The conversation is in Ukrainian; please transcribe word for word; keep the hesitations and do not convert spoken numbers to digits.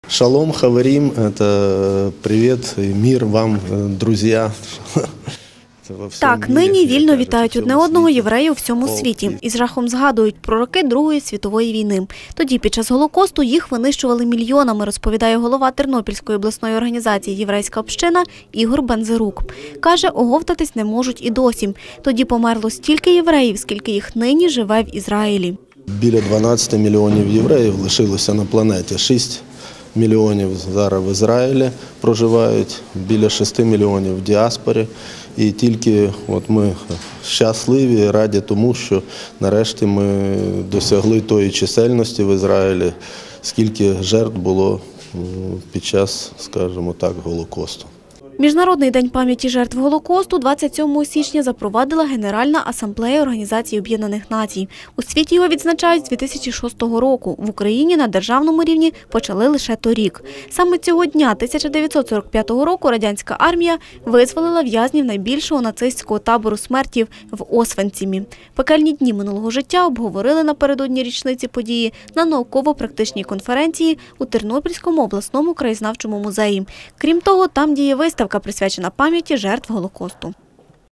Шалом, хаверим, это привет, мир вам, друзья. Так, нині вільно вітають одне одного євреї у всьому світі і з жахом згадують про роки Другої світової війни. Тоді під час Голокосту їх винищували мільйонами, розповідає голова Тернопільської обласної організації «Єврейська община» Ігор Бензерук. Каже, оговтатись не можуть і досі. Тоді померло стільки євреїв, скільки їх нині живе в Ізраїлі. Біля дванадцяти мільйонів євреїв лишилося на планеті. шість мільйонів зараз в Ізраїлі проживають, біля шести мільйонів в діаспорі. І тільки от ми щасливі, раді тому, що нарешті ми досягли тої чисельності в Ізраїлі, скільки жертв було під час, скажімо так, Голокосту. Міжнародний день пам'яті жертв Голокосту двадцять сьомого січня запровадила Генеральна асамблея Організації Об'єднаних Націй. У світі його відзначають з дві тисячі шостого року. В Україні на державному рівні почали лише торік. Саме цього дня тисяча дев'ятсот сорок п'ятого року радянська армія визволила в'язнів найбільшого нацистського табору смертів в Освенцімі. Пекельні дні минулого життя обговорили напередодні річниці події на науково-практичній конференції у Тернопільському обласному краєзнавчому музеї. Крім того, там діє виставка, присвячена пам'яті жертв Голокосту.